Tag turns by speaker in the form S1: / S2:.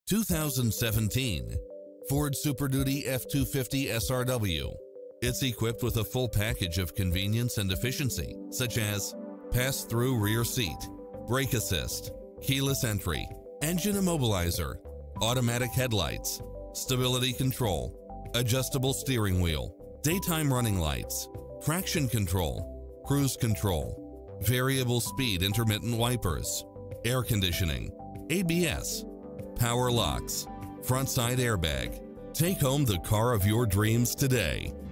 S1: 2017 Ford Super Duty F-250 SRW. It's equipped with a full package of convenience and efficiency, such as pass-through rear seat, brake assist, keyless entry, engine immobilizer, automatic headlights, stability control, adjustable steering wheel, daytime running lights, traction control, cruise control, variable speed intermittent wipers, air conditioning, ABS, power locks, front side airbag. Take home the car of your dreams today.